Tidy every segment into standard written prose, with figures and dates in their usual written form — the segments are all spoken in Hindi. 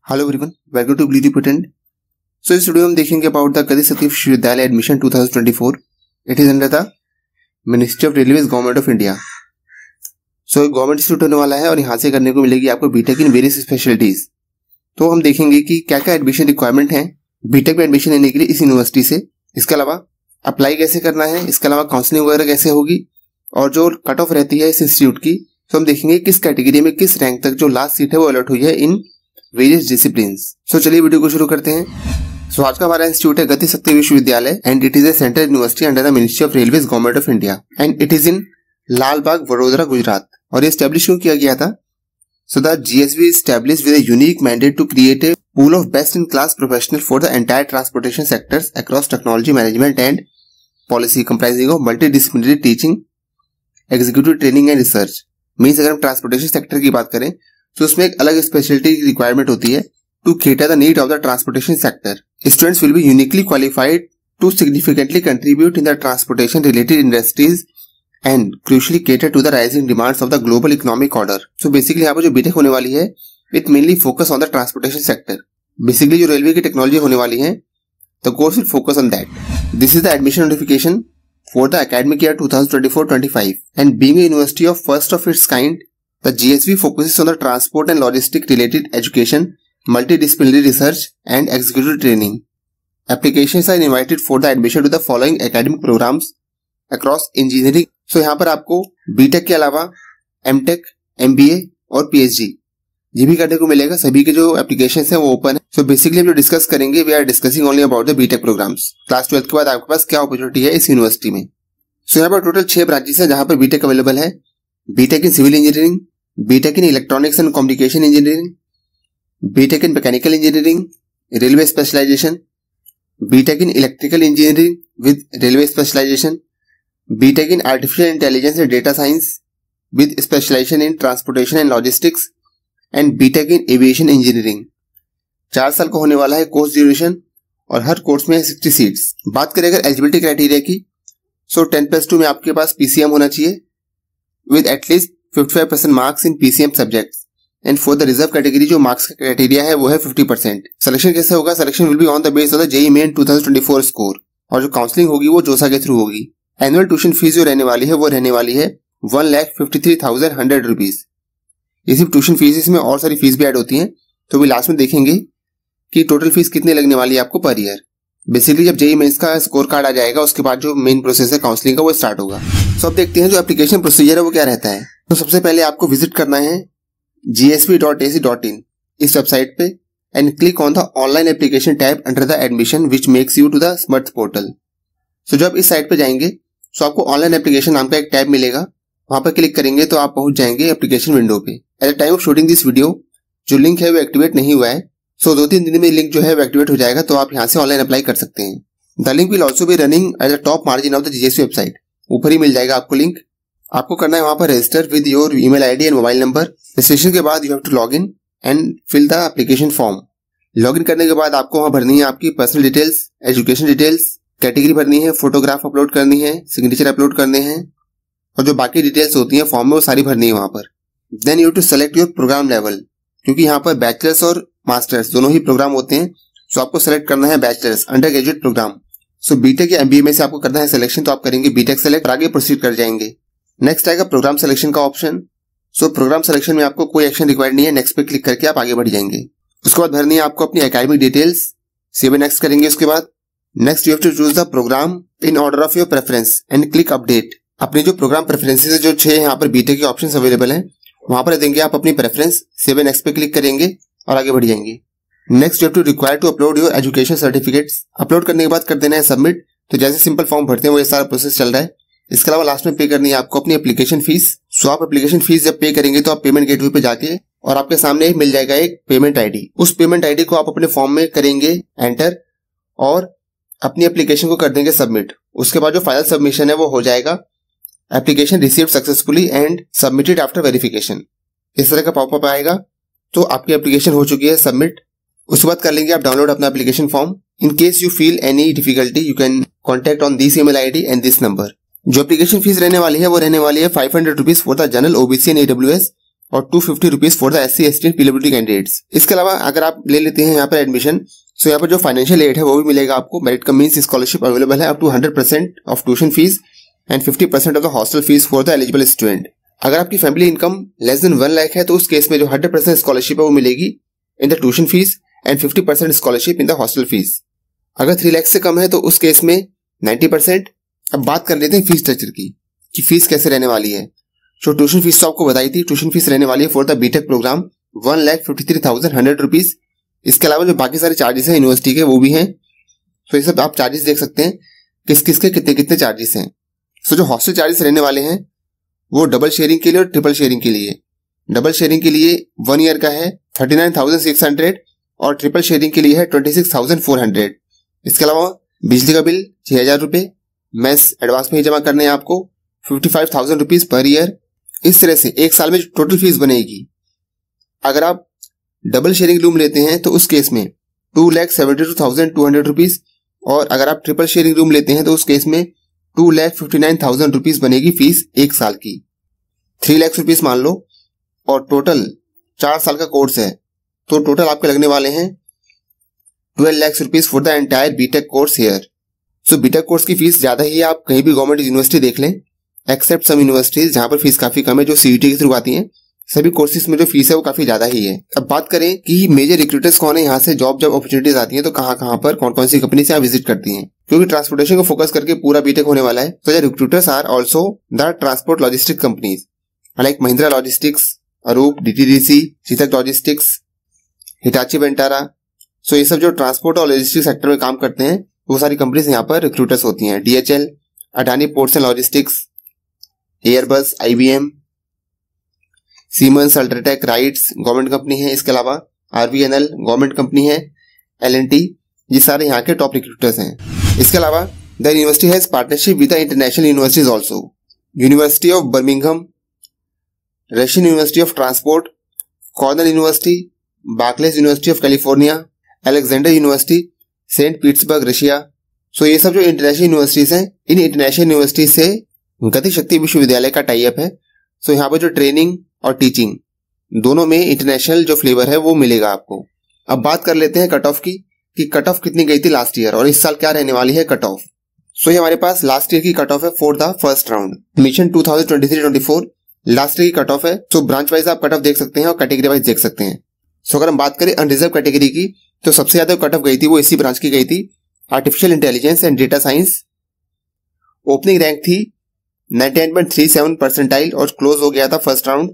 Hello everyone, welcome to blue potent. So इस वीडियो में हम देखेंगे about the Gati Shakti Vishwavidyalaya admission 2024। It is under the ministry of railways government of India. So government institute होने वाला है और यहाँ से करने को मिलेगी आपको बीटेक इन वेरियस स्पेशलिटीज। तो हम देखेंगे कि क्या क्या एडमिशन रिक्वायरमेंट है बीटेक में एडमिशन लेने के लिए इस यूनिवर्सिटी से। इसके अलावा अप्लाई कैसे करना है, इसके अलावा काउंसलिंग वगैरह कैसे होगी और जो कट ऑफ रहती है इस इंस्टीट्यूट की। तो हम देखेंगे किस कैटेगरी में किस रैंक तक जो लास्ट सीट है वो अलॉट हुई है इन वेरियस डिसिप्लिन्स। सो चलिए वीडियो को शुरू करते हैं। सो आज का हमारा इंस्टीट्यूट है Gati Shakti Vishwavidyalaya and it is a central university under the ministry of railways government of India and it is in Lal Bagh Vadodara Gujarat. और ये स्टैब्लिश क्यों किया गया था? So the GSV established with a unique mandate to create a pool of best in class professional for the entire transportation sectors across technology management and policy comprising of multidisciplinary teaching, executive training and research। Means अगर हम ट्रांसपोर्टेशन सेक्टर की बात करें तो उसमें एक अलग स्पेशलिटी रिक्वायरमेंट होती है to cater the need of the transportation sector. Students will be uniquely qualified to significantly contribute in the transportation related industries and crucially cater to the rising demands of the global economic order. So basically यहाँ पर जो बीटेक होने वाली है it mainly focus on the transportation sector. Basically जो रेलवे की टेक्नोलॉजी होने वाली है the course will focus on that. This is the admission notification for the academic year 2024-25 and being a university of first of its kind, the GSV focuses on the transport and logistic related education, multidisciplinary research and executive training. Applications are invited for the admission to the following academic programs across engineering. So यहाँ पर आपको बीटेक के अलावा एमटेक, एमबीए और पीएचडी ये भी करने को मिलेगा। सभी के जो एप्लीकेशन है वो ओपन है। सो बेसिकली हम जो डिस्कस करेंगे we are discussing only about the BTech programmes. Class 12 के बाद आपके पास क्या अपॉर्चुनिटी है इस यूनिवर्सिटी में। सो यहाँ पर टोटल 6 ब्रांचेस है जहां पर बीटेक अवेलेबल है। BTech in civil engineering, BTech in electronics and communication engineering, BTech in mechanical engineering railway specialisation, BTech in electrical engineering with railway specialisation, BTech in artificial intelligence and data science with specialisation in transportation and logistics and BTech in aviation engineering. 4 साल का होने वाला है कोर्स ड्यूरेशन और हर कोर्स में 60 सीट्स। बात करें अगर एलिजिबिलिटी क्राइटेरिया की, सो 10+2 में आपके पास पीसीएम होना चाहिए with at least 55% marks in PCM subjects and for the reserve category जो मार्क्स का क्राइटेरिया है वो है 50%। सिलेक्शन कैसे होगा? Selection will be on the base of the JEE main 2024 score और जो काउंसलिंग होगी वो जोसा के थ्रू होगी। एनुअल ट्यूशन फीस जो रहने वाली है वो रहने वाली है 1,53,100 रुपीज। ये सिर्फ ट्यूशन फीस, इसमें और सारी फीस भी ऐड होती हैं तो भी लास्ट में देखेंगे कि टोटल फीस कितनी लगने वाली है आपको पर ईयर। बेसिकली जब जेईई मेंस का स्कोर कार्ड आ जाएगा उसके बाद जो मेन प्रोसेस है काउंसलिंग का वो स्टार्ट होगा। सो अब देखते हैं जो एप्लीकेशन प्रोसीजर है वो क्या रहता है। तो सबसे पहले आपको विजिट करना है gsv.ac.in इस वेबसाइट पे and click on the online application tab under the admission which makes you to the Samarth portal. So जब इस साइट पे जाएंगे तो आपको ऑनलाइन एप्लीकेशन नाम का एक टैब मिलेगा, वहां पर क्लिक करेंगे तो आप पहुंच जाएंगे एप्लीकेशन विंडो पे। At the time of shooting this video जो लिंक है वो एक्टिवेट नहीं हुआ है। सो 2-3 दिन में लिंक जो है वो एक्टिवेट हो जाएगा तो आप यहाँ से ऑनलाइन अप्लाई कर सकते हैं। The link will also be running at the top margin of the GSV website. ऊपर ही मिल जाएगा आपको लिंक। आपको करना है वहां पर register with your email ID and mobile number. Registration के बाद you have to log in and fill the application form. Log in करने के बाद आपको वहां भरनी है आपकी personal details, education details, category भरनी है, फोटोग्राफ अपलोड करनी है, सिग्नेचर अपलोड करने हैं और जो बाकी डिटेल्स होती है फॉर्म में वो सारी भरनी है वहां पर। Then you to select your programme level, क्योंकि यहाँ पर बैचलर्स और मास्टर्स दोनों ही प्रोग्राम होते हैं। सो आपको सेलेक्ट करना है bachelors undergraduate programme. So BTech या एमबीए में से आपको करना है सिलेक्शन, तो आप करेंगे बीटेक सेलेक्ट और आगे प्रोसीड कर जाएंगे। नेक्स्ट आएगा प्रोग्राम सिलेक्शन का ऑप्शन। सो प्रोग्राम सिलेक्शन में आपको कोई एक्शन रिक्वायर्ड नहीं है, नेक्स्ट पे क्लिक करके आप आगे बढ़ जाएंगे। उसके बाद भरनी है आपको अपनी एकेडमिक डिटेल्स, सेव नेक्स्ट करेंगे। उसके बाद next you have to choose the programme in order of your preference and click update. अपने जो प्रोग्राम प्रेफरेंसेस जो 6 यहाँ पर बीटेक के ऑप्शंस अवेलेबल हैं वहां पर देंगे आप अपनी प्रेफरेंस, सेव नेक्स्ट पे क्लिक करेंगे और आगे बढ़ जाएंगे। Next you have to require to upload your education certificates. Upload करने के बाद कर देना है सबमिट। तो जैसे सिंपल फॉर्म भरते हैं वो ये सारा प्रोसेस चल रहा है। इसके अलावा लास्ट में पे करनी है आपको अपनी एप्लीकेशन फीस। सो आप एप्लीकेशन फीस जब पे करेंगे तो आप पेमेंट गेटवे पे जाके और आपके सामने मिल जाएगा एक पेमेंट आईडी। उस पेमेंट आईडी को आप अपने फॉर्म में करेंगे एंटर और अपनी एप्लीकेशन को कर देंगे सबमिट। उसके बाद जो फाइनल सबमिशन है वो हो जाएगा application received successfully and submitted after verification. इस तरह का पॉपअप आएगा तो आपकी एप्लीकेशन हो चुकी है सबमिट। उसके बाद कर लेंगे आप डाउनलोड अपना application form. In case you feel any difficulty you can contact on this email ID and this number. जो एप्लीकेशन फीस रहने वाली है वो रहने वाली है 500 rupees for the general, OBC and AWS और 250 rupees for the SC ST PWD candidates. इसके अलावा अगर आप ले लेते हैं यहाँ पर एडमिशन, सो यहाँ पर जो फाइनेंशियल एड है वो भी मिलेगा आपको। Merit cum means scholarship available है up to 100% of tuition fees and 50% of the hostel fees for the eligible student. अगर आपकी family income less than 1 lakh है तो उस केस में जो 100% स्कॉलरशिप है वो मिलेगी in the tuition fees and 50% scholarship in the hostel fees. अगर 3 लाख से कम है तो उस केस में 90%। अब बात कर लेते हैं फीस स्ट्रक्चर की कि फीस कैसे रहने वाली है। जो ट्यूशन फीस तो आपको बताई थी, ट्यूशन फीस रहने वाली है for the BTech programme 1,53,100 rupees. इसके अलावा जो बाकी सारे चार्जेस हैं यूनिवर्सिटी के वो भी हैं। तो ये सब आप चार्जेस देख सकते हैं किस किस के कितने कितने चार्जेस हैं। सो जो हॉस्टल चार्जेस रहने वाले हैं वो डबल शेयरिंग के लिए और ट्रिपल शेयरिंग के लिए। डबल शेयरिंग के लिए 1 ईयर का है 39,600 और ट्रिपल शेयरिंग के लिए है 26,400। इसके अलावा बिजली का बिल 6,000 रुपये, मेस एडवांस में ही जमा करने हैं आपको 55,000 रुपीज पर ईयर। इस तरह से एक साल में जो टोटल फीस बनेगी, अगर आप डबल शेयरिंग रूम लेते हैं तो उस केस में 2,72,200 रुपीज और अगर आप ट्रिपल शेयरिंग रूम लेते हैं तो उस केस में 2,59,000 रुपीज बनेगी फीस एक साल की। 3 लाख रुपीज मान लो और टोटल 4 साल का कोर्स है तो टोटल आपके लगने वाले हैं 12 lakh rupees for the entire BTech course here. So BTech course की फीस ज्यादा ही है, आप कहीं भी गवर्नमेंट यूनिवर्सिटी देख लें एक्सेप्ट सम यूनिवर्सिटीज जहां पर फीस काफी कम है जो CUET के थ्रू आती हैं। सभी कोर्सेज में जो फीस है वो काफी ज्यादा ही है। अब बात करें कि मेजर रिक्रूटर्स कौन है, यहाँ से जॉब अपॉर्चुनिटीज आती हैं तो कहाँ पर कौन कौन सी कंपनी से आप विजिट करती हैं, क्योंकि ट्रांसपोर्टेशन को फोकस करके पूरा बीटेक होने वाला है। तो recruiters are also the transport logistic companies like Mahindra logistics, Arup, DTDC, सीतक लॉजिस्टिक्स, हिटाची वेंटारा। सो ये सब जो ट्रांसपोर्ट और लॉजिस्टिक सेक्टर में काम करते हैं वो सारी कंपनीज यहाँ पर रिक्रूटर्स होती हैं। DHL, Adani ports and logistics, Airbus, IBM, Siemens, UltraTech, RITES government company है। इसके अलावा RVNL गवर्नमेंट कंपनी है, L&T, ये सारे यहाँ के टॉप रिक्रूटर्स हैं। इसके अलावा the university has partnership with the international universities also, university of Birmingham, Russian university of transport, Cornell university, Berkeley university of California, Alexander university, Saint Petersburg Russia. So ये सब जो इंटरनेशनल यूनिवर्सिटीज हैं, इन इंटरनेशनल यूनिवर्सिटीज से गति शक्ति विश्वविद्यालय का टाई अप है। सो यहाँ पर जो ट्रेनिंग और टीचिंग दोनों में इंटरनेशनल जो फ्लेवर है वो मिलेगा आपको। अब बात कर लेते हैं कट ऑफ की कि कट ऑफ कितनी गई थी लास्ट ईयर और इस साल क्या रहने वाली है कट ऑफ। सो ये हमारे पास लास्ट ईयर की कट ऑफ है for the first round mission 2023-24 last year की कट ऑफ है। सो ब्रांच वाइज आप कट ऑफ देख सकते हैं और कैटेगरी वाइज देख सकते हैं। सो अगर हम बात करें अनरिजर्व कैटेगरी की तो सबसे ज्यादा कट ऑफ गई थी वो इसी ब्रांच की गई थी, artificial intelligence and data science. Opening rank थी 99.37 परसेंटाइल और क्लोज हो गया था फर्स्ट राउंड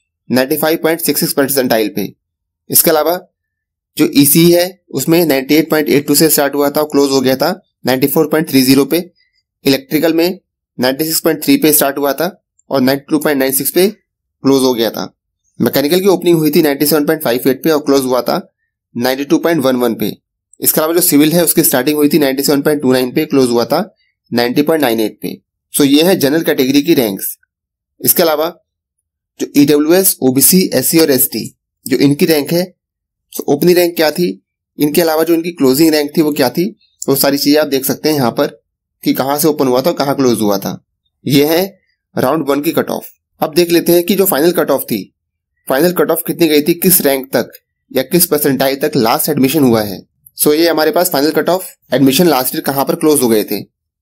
95.66 परसेंटाइल पे। इसके अलावा जो EC है उसमें 98.82 से स्टार्ट हुआ था और क्लोज हो गया था 94.30 पे। इलेक्ट्रिकल में 96.3 पे स्टार्ट हुआ था और 92.96 पे क्लोज हो गया था। मैकेनिकल की ओपनिंग हुई थी 97.58 पे और क्लोज हुआ था 92.11 पे। इसके अलावा जो सिविल है उसकी स्टार्टिंग हुई थी 97.29 पे, क्लोज हुआ था 90.98 पे। सो ये है जनरल कैटेगरी की रैंक्स। इसके अलावा जो EWS, OBC, SC और ST जो इनकी रैंक है, सो ओपनिंग रैंक क्या थी, इनके अलावा जो इनकी क्लोजिंग रैंक थी वो क्या थी, वो सारी चीजें आप देख सकते हैं यहाँ पर कि कहाँ से ओपन हुआ था और कहाँ क्लोज हुआ था। ये है राउंड 1 की कट ऑफ। अब देख लेते हैं कि जो फाइनल कट ऑफ थी, फाइनल कट ऑफ कितनी गई थी, किस रैंक तक या किस परसेंटाइल तक लास्ट एडमिशन हुआ है। सो ये हमारे पास final cut off admission last year कहां पर क्लोज हो गए थे।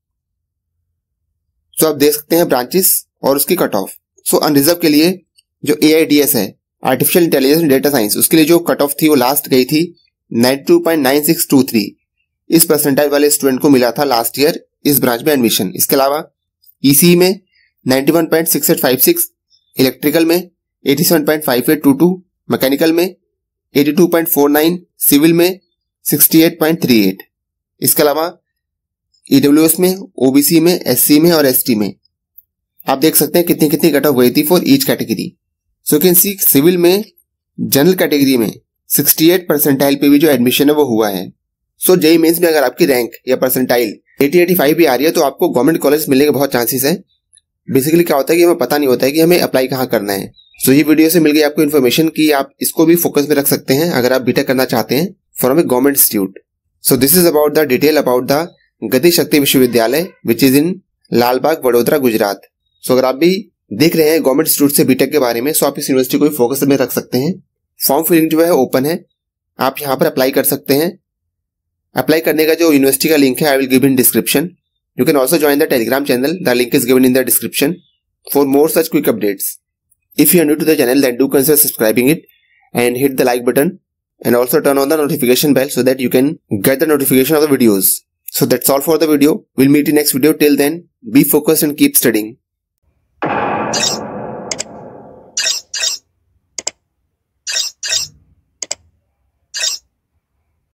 सो आप देख सकते हैं ब्रांचेस और उसकी कट ऑफ। सो अनरिजर्व के लिए जो AIDS है, artificial intelligence and data science, उसके लिए जो कट ऑफ थी वो लास्ट गई थी 92.9623। इस परसेंटाइल वाले स्टूडेंट को मिला था लास्ट ईयर इस ब्रांच में एडमिशन। इसके अलावा EC में 91.6856, इलेक्ट्रिकल में 87.5822, मैकेनिकल में 82.49, सिविल में 68.38। इसके अलावा EWS में, OBC में, SC में और ST में आप देख सकते हैं कितनी कितनी कट ऑफ गई थी for each category. So can see civil में जनरल कैटेगरी में 68 परसेंटाइल पे भी जो एडमिशन है वो हुआ है। सो जेईई मेंस में अगर आपकी रैंक या परसेंटाइल 80-85 भी आ रही है तो आपको गवर्नमेंट कॉलेज मिलने के बहुत चांसेस है। बेसिकली क्या होता है कि हमें पता नहीं होता है कि हमें अप्लाई कहाँ करना है। सो ये वीडियो से मिल गई आपको इन्फॉर्मेशन कि आप इसको भी फोकस में रख सकते हैं अगर आप बीटेक करना चाहते हैं from a government institute. So this is about the detail about the Gati Shakti Vishwavidyalaya which is in Lalbagh, Vadodara, Gujarat. So अगर आप भी देख रहे हैं गवर्नमेंट इंस्टीट्यूट से बीटेक के बारे में, सो आप इस यूनिवर्सिटी को भी फोकस में रख सकते हैं। फॉर्म फिलिंग जो है ओपन है, आप यहाँ पर अप्लाई कर सकते हैं। अप्लाई करने का जो यूनिवर्सिटी का लिंक है I will give in description. You can also join the Telegram channel, the link is given in the description for more such quick updates. If you are new to the channel, then do consider subscribing it and hit the like button and also turn on the notification bell so that you can get the notification of the videos. So that's all for the video. We'll meet in next video. Till then, be focused and keep studying.